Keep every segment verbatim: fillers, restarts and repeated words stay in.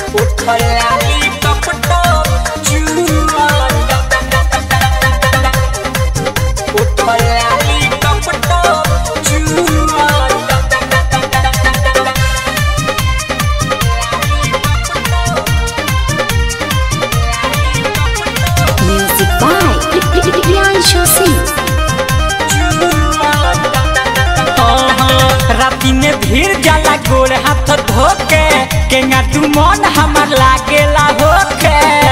उठलाली टप टप चुआता उठलाली टप टप चुआता Music by Priyanshu Singh। राती में भीड़ जाला गोड़ हाथ धोके केंगा तू मन हमार लागेला होके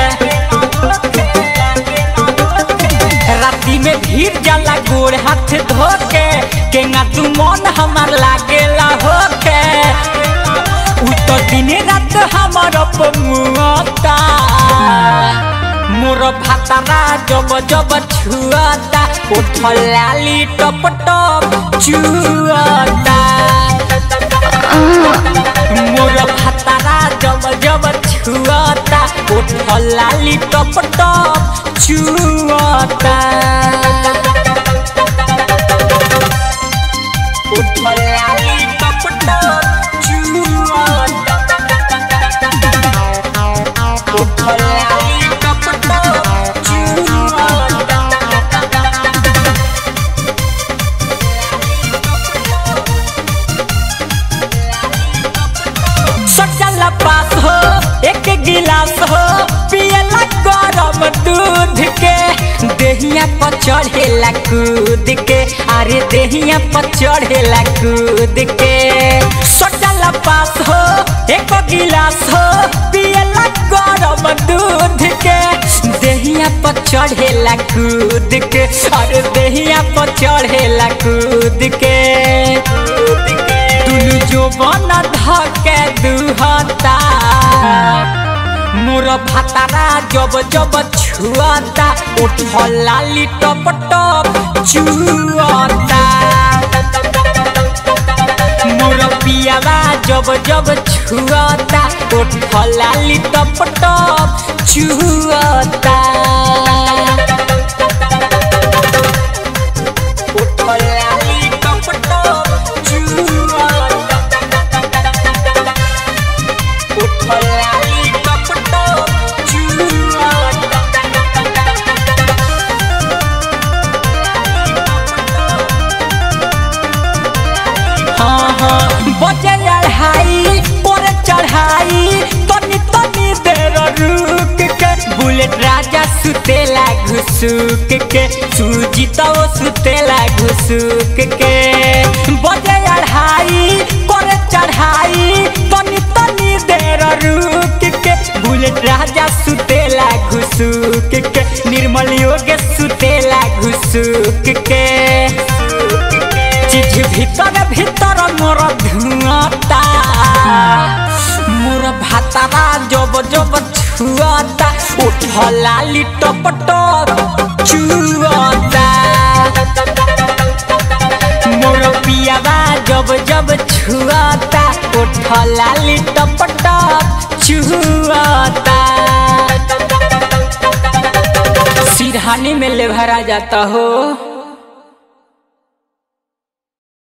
राती में भीड़ जाला गोड़ हाथ धोके केंगा तू मन हमार लागेला होके उ तो दिन रात हमार मुआता मोर भातारा जब जब छुआता उठलाली टप टप चुआता मोर भातारा जब जब छुआता उठलाली टप टप चुआता उठलाली टप टप चुआता उठलाली टप टप चुआता सटला पास हो एक गिलास हो पियला गरम दूध के देहिया पर चढ़ेला कूद के अरे देहिया पर चढ़ेला कूद के सटला पास हो एक गिलास हो पियला गरम दूध के देहिया पर चढ़ेला कूद के अरे देहिया पर चढ़ेला कूद के तुलू जो बना धके दुहता मोर भातारा जब जब छुआता उठलाली टप टप चुआता मोर पियावा जब जब छुआता उठलाली टप टप चुआता उठलाली टप टप चुआता उठलाली टप टप चुआता हाँ हाँ बजे लड़ाई पर चढ़ाई तनी तनी देर रुक के बुलेट राजा सुतेला घुसुक के सूजी तो सुतेला घुसुक के बजे लड़ाई पर चढ़ाई तनी तनी देर रुक के बुलेट राजा सुतेला घुसुक के निर्मल योग सुतेला घुसुक के चीज भीतर भीतर मोर धुआता मोर भातारा जब जब छुआता उठलाली टप टप चुआता मोर पियावा जब जब छुआता उठलाली टप टप चुआता सिरहानी में ले भरा जाता हो।